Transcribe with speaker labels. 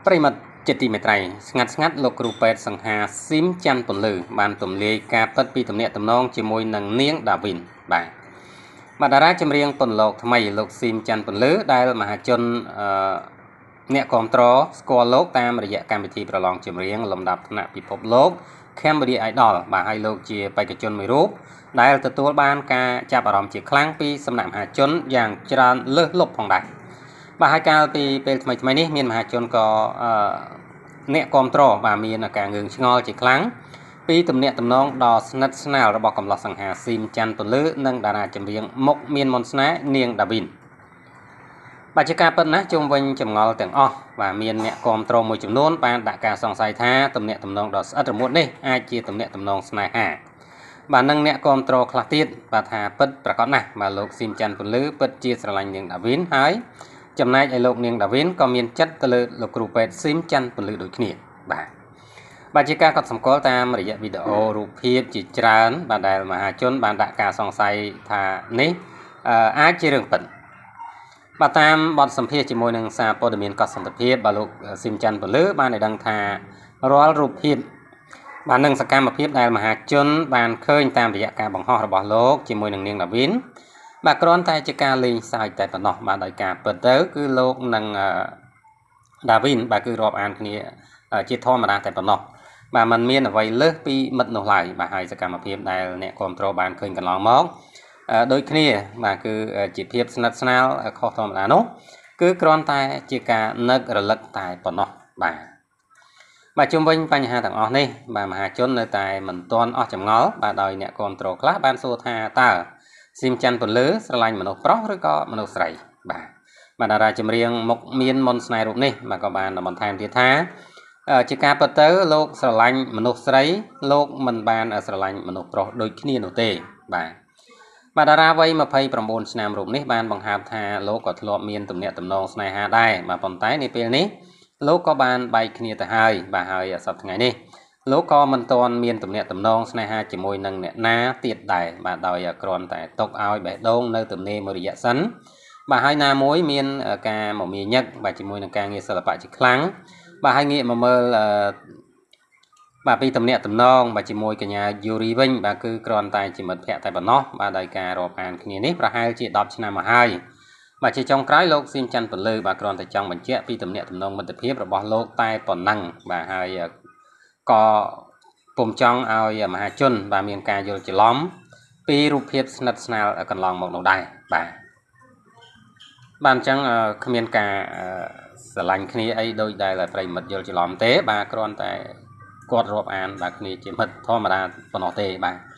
Speaker 1: ប្រិមត្តចិត្តទីមេត្រីស្ងាត់លោកគ្រូពេទ្យសង្ហាស៊ីមច័ន្ទពន្លឺបានទម្លាយការពិតពីទំនាក់ទំនងជាមួយនឹងនាងដាវីនបាទតារាចម្រៀងពន្លកថ្មីលោកស៊ីមច័ន្ទពន្លឺដែលមហាជនអ្នកគ្រប់គ្រងស្គាល់លោកតាមរយៈកម្មវិធីប្រឡងចម្រៀងលំដាប់ថ្នាក់ពិភពលោក Cambodian Idol បាទហើយលោកជាបេក្ខជនមួយរូបដែលទទួលបានការចាប់អារម្មណ៍ជាខ្លាំងពីសំណាក់មហាជនយ៉ាងច្រើនលើសលប់ផងដែរបាទហើយកាលពីពេលថ្មីនេះមានមហាជនក៏អ្នកគ្រប់គ្រងបាទមានការងឿងឆ្ងល់ជាខ្លាំងពីទំនាក់ទំនងដ៏ស្និទ្ធស្នាលរបស់កំឡោះសង្ហាស៊ីមច័ន្ទពន្លឺនិងតារាចម្រៀងមុខមានមន្តស្នេហ៍នាងដាវីនបាទជាការពិតណាស់ជុំវិញចម្ងល់ទាំងអស់បាទមានអ្នកគ្រប់គ្រងមួយចំនួនបានដាក់ការសង្ស័យថាទំនាក់ទំនងដ៏ស្អិតរមួតនេះអាចជាទំនាក់ទំនងស្នេហាបាទនឹងអ្នកគ្រប់គ្រងខ្លះទៀតបាទថាពិតប្រកបណាស់បាទលោកស៊ីមច័ន្ទពន្លឺពិតជាស្រឡាញ់នាងដាវីនហើយចំណែកឯលោកនាងដាវីនក៏មានចិត្តទៅលើលោកគ្រូពេទ្យស៊ីមច័ន្ទពន្លឺដូចគ្នាបាទជាការកត់សម្គាល់តាមរយៈវីដេអូរូបភាពជាច្រើនបាទដែលមហាជនបានដាក់ការសង្ស័យថានេះអាចជារឿងពិតបាទតាមបទសម្ភាសន៍ជាមួយនឹងសារព័ត៌មានកត់សម្ភារបាទលោកស៊ីមច័ន្ទពន្លឺបានឲ្យដឹងថារាល់រូបភាពបាទនឹងសកម្មភាពដែលមហាជនបានឃើញតាមរយៈការបង្ហោះរបស់លោកជាមួយនឹងនាងដាវីនបាទគ្រាន់តែជាការលេងសើចតែប៉ុណ្ណោះបាទដោយការពិតទៅគឺលោកនិងដាវីនបាទគឺរាប់អានគ្នាជាធម្មតាតែប៉ុណ្ណោះបាទมันមានអ្វីលើសពីមិត្តនោះឡើយបាទហើយសកម្មភាពដែលអ្នកគ្រប់គ្រងបានឃើញកន្លងមកដូចគ្នាបាទគឺជាភាពស្និទ្ធស្នាលខុសធម្មតានោះគឺគ្រាន់តែជាការនឹករលឹកតែប៉ុណ្ណោះបាទជុំវិញបញ្ហាទាំងអស់នេះបាទមហាជននៅតែមិនទាន់អស់ចម្ងល់បាទដោយអ្នកគ្រប់គ្រងខ្លះបានសួរថាតើស៊ីមច័ន្ទពន្លឺស្រឡាញ់មនុស្សប្រុសឬក៏មនុស្សស្រីបាទតារាចម្រៀងមុខមានមន្តស្នេហ៍រូបនេះបាទក៏បានបន្ថែមទៀតថាជាការពិតទៅលោកស្រឡាញ់មនុស្សស្រីលោកមិនបានស្រឡាញ់មនុស្សប្រុសដូចគ្នានោះទេបាទតារាវ័យ29ឆ្នាំរូបនេះបានបង្ហើបថាលោកក៏ធ្លាប់មានទំនាក់ទំនងស្នេហាដែរបាទប៉ុន្តែនាពេលនេះលោកក៏បានបែកគ្នាទៅហើយបាទហើយសប្តាហ៍ថ្ងៃនេះលោកក៏មិនទាន់មានទំនាក់ទំនងស្នេហាជាមួយនឹងអ្នកណាទៀតដែរបាទដោយគ្រាន់តែຕົកឲ្យបេះដូងនៅទំនេរមួយរយៈសិនបាទហើយណាមួយមានការមមាញឹកបាទជាមួយនឹងការងារសិល្បៈជាខ្លាំងបាទហើយងាកមកមើលបាទពីទំនាក់ទំនងបាទជាមួយកញ្ញាយូរីវិញបាទគឺគ្រាន់តែជាមិត្តភក្តិតែប៉ុណ្ណោះបាទដោយការរាប់អានគ្នានេះប្រហែលជា10ឆ្នាំមកហើយបាទជាចុងក្រោយលោកស៊ីមច័ន្ទពន្លឺបាទគ្រាន់តែចង់បញ្ជាក់ពីទំនាក់ទំនងមិត្តភាពរបស់លោកតែប៉ុណ្ណឹងបាទហើយក៏ពុំចង់ឲ្យមហាជនបាទមានការយល់ច្រឡំពីរូបភាពស្និទ្ធស្នាលកន្លងមកនោះដែរបាទអញ្ចឹងគ្មានការស្រឡាញ់គ្នាអីដូចដែលប្រិមិត្តយល់ច្រឡំទេបាទគ្រាន់តែគាត់រាប់អានបាទគ្នាជាមិត្តធម្មតាប៉ុណ្ណោះទេបាទ